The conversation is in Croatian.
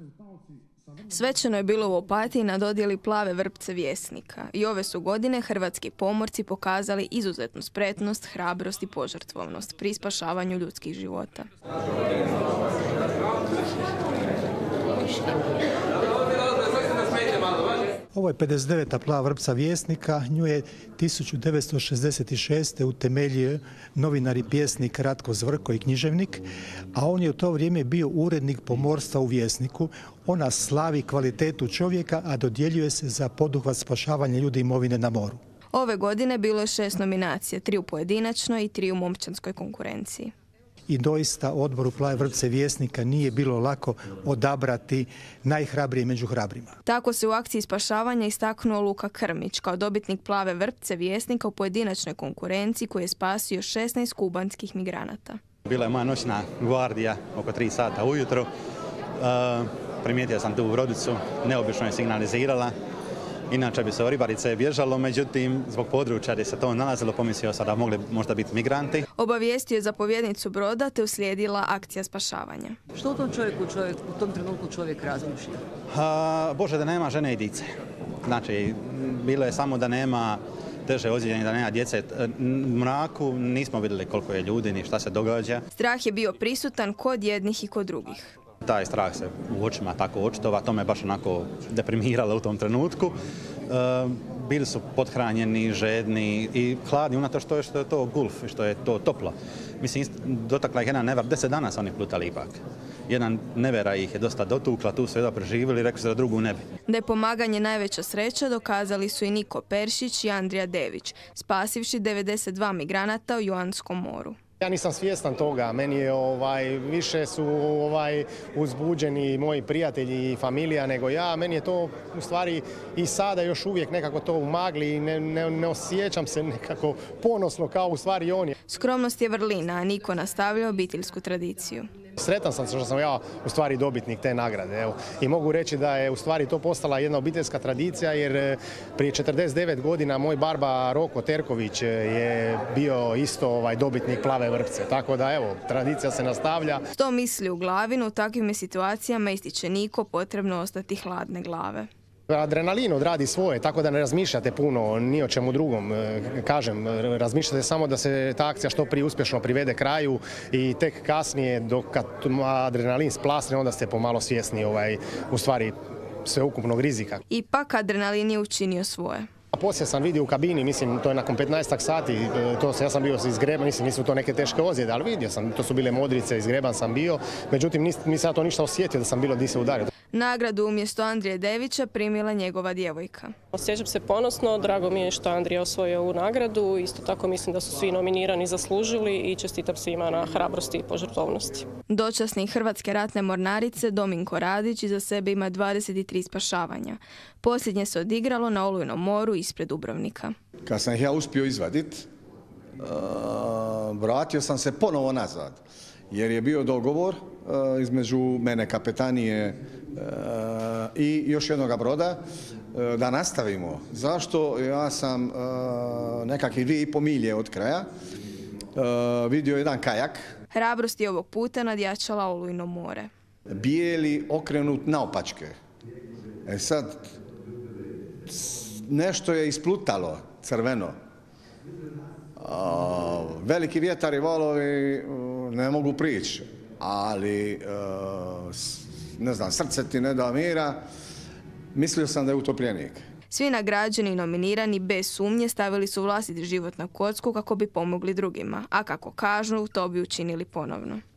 Svečano je bilo u Opatiji na dodjeli plave vrpce Vjesnika i ove su godine hrvatski pomorci pokazali izuzetnu spretnost, hrabrost i požrtvovnost pri spašavanju ljudskih života. Ovo je 59. plava vrpca Vjesnika, nju je 1966. utemeljio novinar i pjesnik Ratko Zvrko i književnik, a on je u to vrijeme bio urednik pomorstva u Vjesniku. Ona slavi kvalitetu čovjeka, a dodjeljuje se za poduhvat spašavanja ljudi i imovine na moru. Ove godine bilo je 6 nominacija, 3 u pojedinačnoj i 3 u momčanskoj konkurenciji. I doista odboru plave vrpce Vjesnika nije bilo lako odabrati najhrabrije među hrabrima. Tako se u akciji spašavanja istaknuo Luka Krmić kao dobitnik plave vrpce Vjesnika u pojedinačnoj konkurenciji koji je spasio 16 kubanskih migranata. Bila je moja noćna gvardija oko 3 sata ujutro. Primijetio sam tu brodicu, neobično je signalizirala. Inače bi se o ribarice bježalo, međutim, zbog područja gdje se to nalazilo, pomislio sam da mogli možda biti migranti. Obavijestio je zapovjednicu broda te uslijedila akcija spašavanja. Što u tom trenutku čovjek razmišlja? Bože, da nema žene i dice. Znači, bilo je samo da nema teže ozlijeđenih, da nema djece. U mraku nismo vidjeli koliko je ljudi ni šta se događa. Strah je bio prisutan kod jednih i kod drugih. Taj strah se u očima tako očitova, to me baš onako deprimiralo u tom trenutku. Bili su pothranjeni, žedni i hladni, unatoč što je to gulf, što je to toplo. Mislim, dotakla ih jedna nevera, 10 dana su oni plutali ipak. Jedan nevera ih je dosta dotukla, tu su jedva preživjeli i rekli su da drugu ne bi. Da je pomaganje najveća sreća dokazali su i Niko Peršić i Andrija Dević, spasivši 92 migranata u Joanskom moru. Ja nisam svjestan toga, meni je više su uzbuđeni moji prijatelji i familija nego ja. Meni je to u stvari i sada još uvijek nekako to u magli i ne osjećam se nekako ponosno kao u stvari oni. Skromnost je vrlina, a Niko nastavlja obiteljsku tradiciju. Sretan sam što sam ja u stvari dobitnik te nagrade. Evo. I mogu reći da je u stvari to postala jedna obiteljska tradicija jer prije 49 godina moj barba Roko Terković je bio isto dobitnik plave vrpce. Tako da evo, tradicija se nastavlja. Što misli u glavi, u takvim situacijama ističe Niko, potrebno ostati hladne glave. Adrenalin odradi svoje, tako da ne razmišljate puno ni o čemu drugom. Kažem, razmišljate samo da se ta akcija što prije uspješno privede kraju i tek kasnije, dok adrenalin splasne, onda ste pomalo svjesni u stvari sveukupnog rizika. Ipak adrenalin je učinio svoje. Poslije sam vidio u kabini, mislim, to je nakon 15 sati, ja sam bio izgreban, mislim, nisu to neke teške ozljede, ali vidio sam, to su bile modrice, izgreban sam bio, međutim nisam ja to ništa osjetio da sam bilo di se udario. Nagradu umjesto Andrije Devića primila njegova djevojka. Osjećam se ponosno, drago mi je što je Andrija osvojio ovu nagradu, isto tako mislim da su svi nominirani zaslužili i čestitam svima na hrabrosti i požrtvovnosti. Dočasnik Hrvatske ratne mornarice Dominko Radić iza sebe ima 23 spašavanja. Posljednje se odigralo na Olujnom moru ispred Dubrovnika. Kad sam ih ja uspio izvaditi, vratio sam se ponovo nazad, jer je bio dogovor između mene, kapetanije i još jednoga broda da nastavimo. Zašto? Ja sam nekakvih 2,5 milje od kraja vidio jedan kajak. Hrabrost je ovog puta nadjačala Olujno more. Bijeli okrenut naopačke. Sad, nešto je isplutalo crveno. Veliki vjetar i valovi ne mogu prići, ali ne znam, srce ti ne da mira. Mislio sam da je utopljenik. Svi nagrađeni i nominirani bez sumnje stavili su vlastiti život na kocku kako bi pomogli drugima, a kako kažu, to bi učinili ponovno.